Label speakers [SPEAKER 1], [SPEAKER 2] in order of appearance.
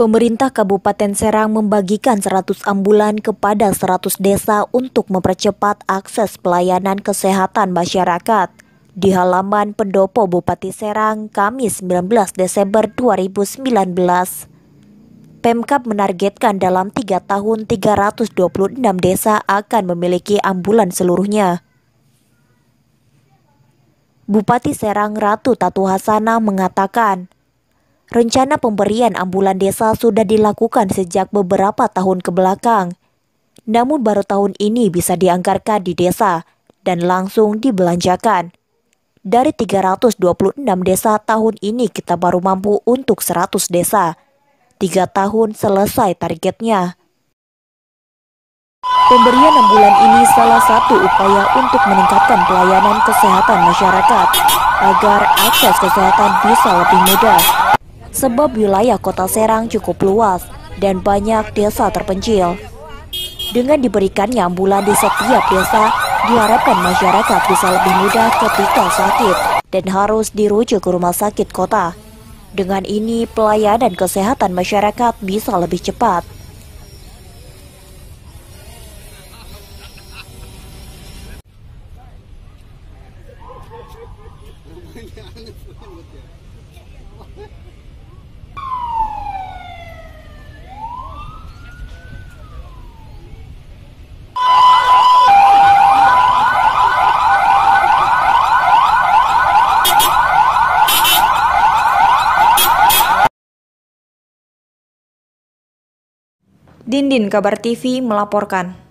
[SPEAKER 1] Pemerintah Kabupaten Serang membagikan 100 ambulan kepada 100 desa untuk mempercepat akses pelayanan kesehatan masyarakat. Di halaman pendopo Bupati Serang, Kamis 19 Desember 2019. Pemkab menargetkan dalam 3 tahun 326 desa akan memiliki ambulan seluruhnya. Bupati Serang Ratu Tatu Hasana mengatakan, rencana pemberian ambulan desa sudah dilakukan sejak beberapa tahun ke belakang. Namun baru tahun ini bisa dianggarkan di desa dan langsung dibelanjakan. Dari 326 desa tahun ini kita baru mampu untuk 100 desa. 3 tahun selesai targetnya. Pemberian ambulan ini salah satu upaya untuk meningkatkan pelayanan kesehatan masyarakat agar akses kesehatan bisa lebih mudah. Sebab wilayah kota Serang cukup luas dan banyak desa terpencil. Dengan diberikannya ambulan di setiap desa, diharapkan masyarakat bisa lebih mudah ketika sakit dan harus dirujuk ke rumah sakit kota. Dengan ini, pelayanan kesehatan masyarakat bisa lebih cepat.
[SPEAKER 2] Dindin Kabar TV melaporkan.